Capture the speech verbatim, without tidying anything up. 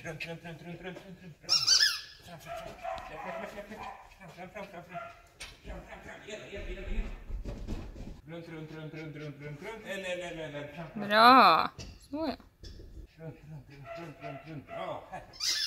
runt, runt, runt, runt, runt, runt, runt. Fram, fram, fram. Fram, fram, fram, fram, fram. Fram, fram, fram. Igen, igen, igen, igen. Runt, runt, runt, runt, runt, runt, runt. Eller, eller, eller, eller. Bra. Så ja. Runt, runt, runt, runt, runt, runt. Bra. Här.